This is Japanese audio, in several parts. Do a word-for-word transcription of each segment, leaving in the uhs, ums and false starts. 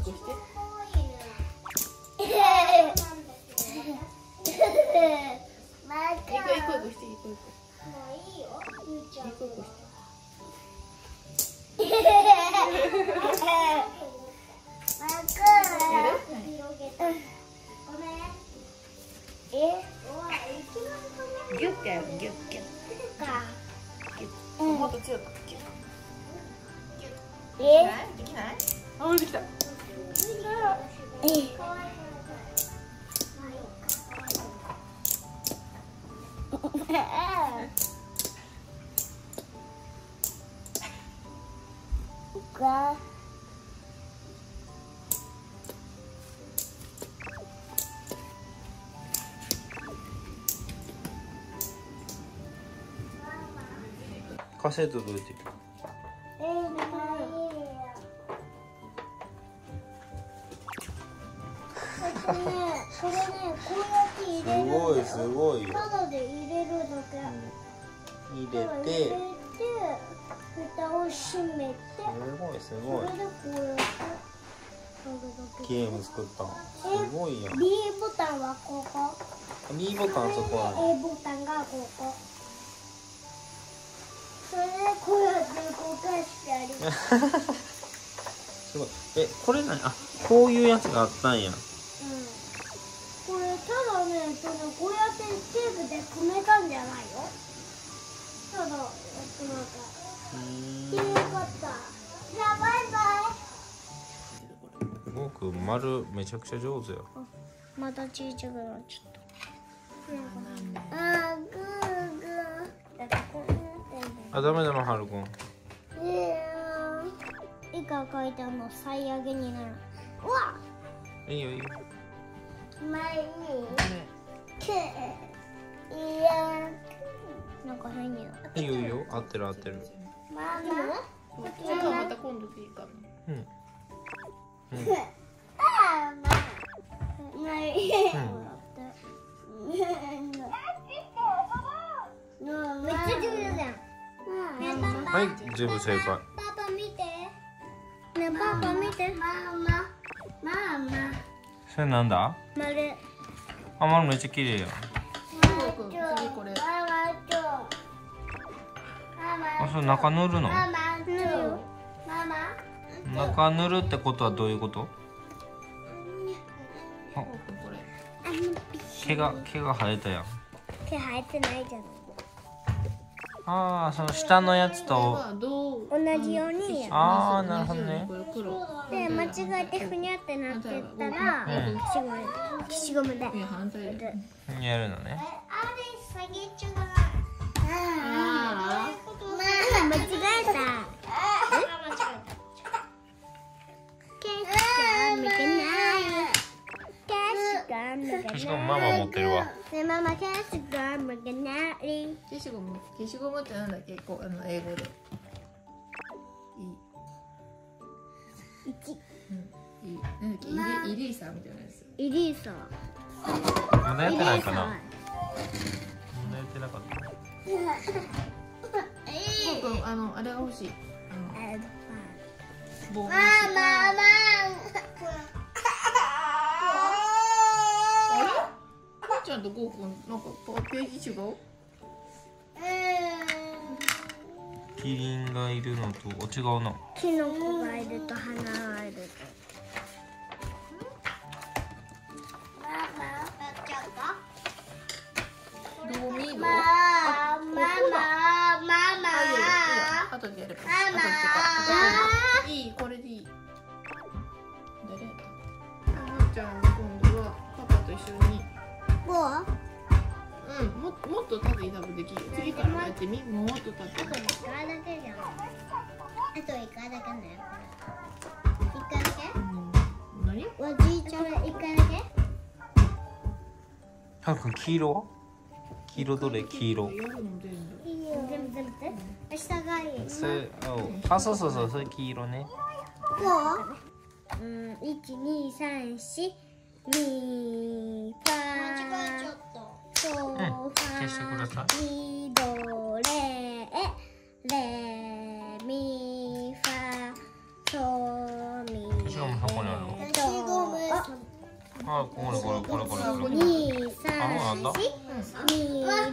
こして。一個一個一個して一個一個。もういいよ。一個一個して。ギュッてやるギュッギュッ。もっと強くギュッ。え？できない？あ、できた。 カセットどうやって？ えー、これね、これね、こうやって入れるんだよ。 すごいすごいよ。 ただで入れるだけ。 入れて、 入れて、蓋を閉めて。 すごいすごい。 それでこうやって。 ゲーム作ったの。すごいやん。 B ボタンはここ。 B ボタンそこは。 A ボタンがここ。それでこうやって動かしてやります。 すごい。え、これ何？あ、こういうやつがあったんや。 うん。これただね、そのこうやってテープで留めたんじゃないよ。ただやってもらった。きれいかった。じゃあバイバイ。 ゴーくん丸めちゃくちゃ上手よ。 またちっちゃくなっちゃった。あーグーグー。だからこうなってんだよ。 あ、ダメだな、はるくん。 いやー、絵が描いたの最悪になる。うわっ。 いいよいいよ。 前に。け。いや。なんか変にな。 いいよいいよ、合ってる合ってる。 ママ。 じゃあまた今度でいいかな。 うん。うん。 ああ、まあ。ない。めっちゃ上手じゃん。 はい、全部正解。 パパ見て。ね、パパ見て。ママ。ママ。 それなんだ？ 丸。 あ、丸めっちゃ綺麗やん。 次これ。 あ、それ中塗るの？ ママ。塗るよ。ママ。 中塗るってことはどういうこと？あ、毛が毛が生えたやん。 毛生えてないじゃん。 ああ、その下のやつと同じようにやる。 ああ、なるほどね。 で、間違えてふにゃってなってったら、消しゴムでやるやるのね。 間違えた。 消しゴムママ持ってるわ。 ね、ママ消しゴムがない。 消しゴム、消しゴムってなんだっけ、こう、あの英語で。 いち。 うん、いい、なんだっけ、イリーサーみたいなやつ。 イリーサー。 まだやってないかな。まだやってなかった。 僕、あの、あれが欲しい。あの。棒。 ママ、ママ。 ちゃんとゴーくんなんかページ違う？ キリンがいるのと違うな。 キノコがいると花がいると。ママ、やっちゃった？ どう見る？ ママ、ママ、ママ。 あとでやれば。 ママ。 いい、これでいい。誰やった？あーちゃん今度はパパと一緒に。 こう？ うん、ももっと縦に多分できる。次からやってみ。もっと縦。 あと一回だけじゃん。あと一回だけね。一回だけ？ うん。何？ おじいちゃん一回だけ？ はるくん黄色は？黄色どれ？黄色。 やるの全部。 いいよ。全部全部。下がいい。 それ、あ、そうそうそう、それ黄色ね。 こう？うん、一二三四。ミファソファミドレレミファソミしかもそこにあるの。 あ、これこれこれこれこれ。 に、さん、し、み、れ、み、ファ、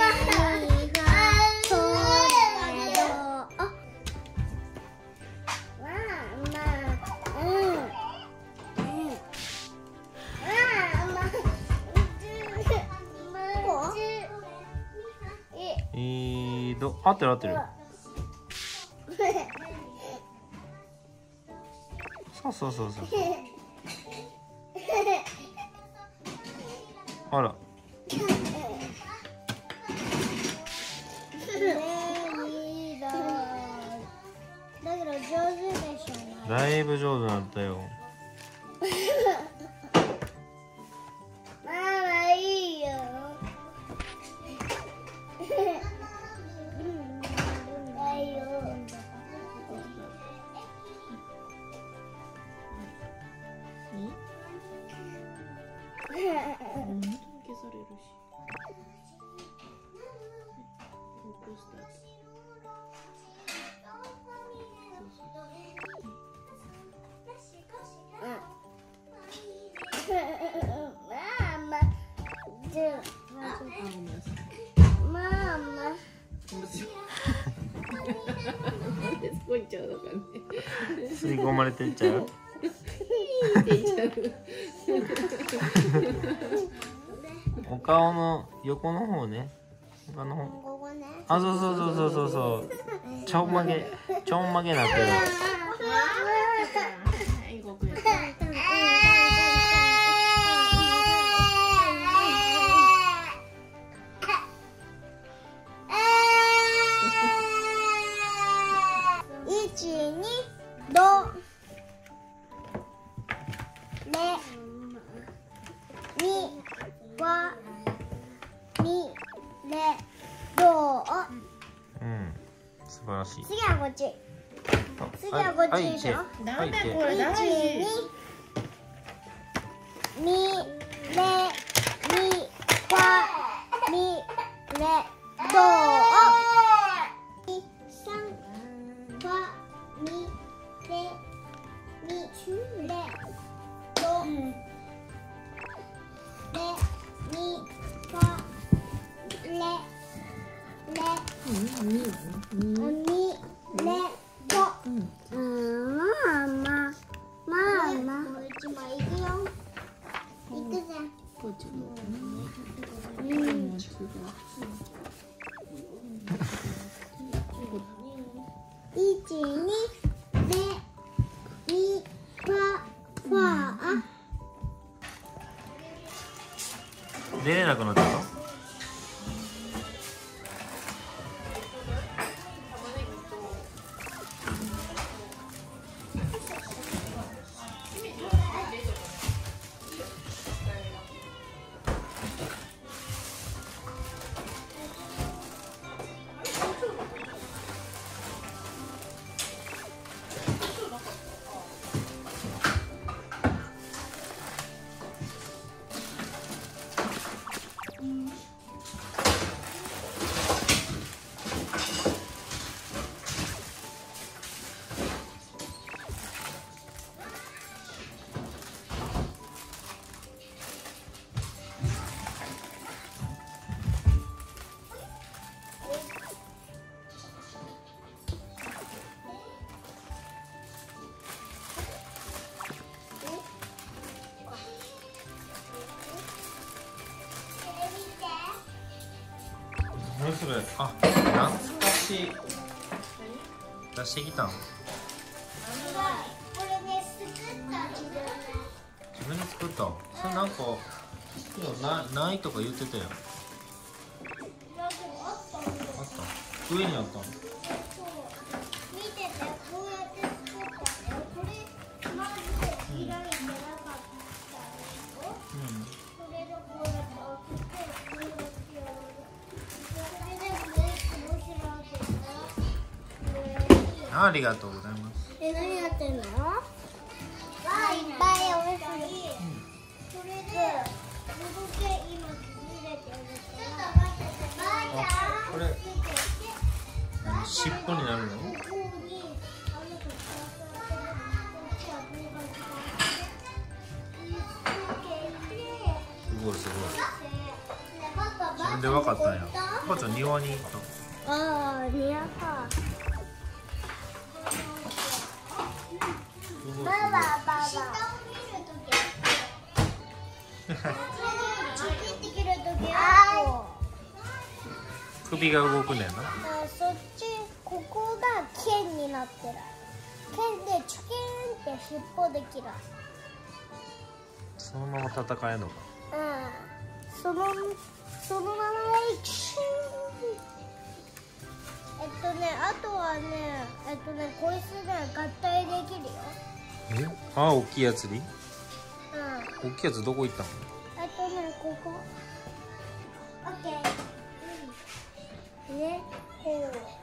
ソ、ラ、ド、わ、ま、うん。うん。わ、ま、こうえーと、合ってる合ってる。そうそうそうそう。あら。 だけど上手でしょ。 だいぶ上手になったよ。 ママいいよ。 消されるし。起こした後。 ママ。ママ。 なんでそこ行っちゃうのかね。 吸い込まれてっちゃう。 って言っちゃう。 お顔の横の方ね。他の方。 ここね。 あ、そうそうそうそうそうそう。ちょんまげ、ちょんまげなってる。 はい、ごくん。 一二ドレミファミレド。 うん、素晴らしい。 次はこっち。次はこっちでしょ。 なんでこれ大事。 ミレミファミレド。三ファミレミレド。レミファレレミレド。うん、ママママ。もう一枚いくよ。いくぜ。 こっちも。 うん。一二レミファファ。 出れなくなったの？何それ？あ、懐かしい。出してきたん？ これね、作った自分で。 自分で作った。それなんかなないとか言ってたよ。あった。上にあったの。 見てて、こうやって作ったね。これまず開いてなかったでしょ。 うん。 それでこうやって開けて、こうやってやる。それでもう一個もし開けたら。 ありがとうございます。 え、何やってんの？いっぱいおむすび。それで、動け今崩れてるから。ちょっと待ってて、ばあちゃん。 これ尻尾になるの？ こでわかったんや。母ちゃん庭に行った。 ああ、庭か。ババババ。下を見るとき。チキって切るときは首が動くねんな。 そっち、ここが剣になってる。剣でチュキーンって尻尾で切る。 そのまま戦えんのか。 うん。そのそのままでチューン。えっとね、あとはね、えっとね、こいつね合体できるよ。 え？あ、大きいやつに？ うん。 大きいやつどこ行ったの？ えっとね、ここ。オッケー。で、こう。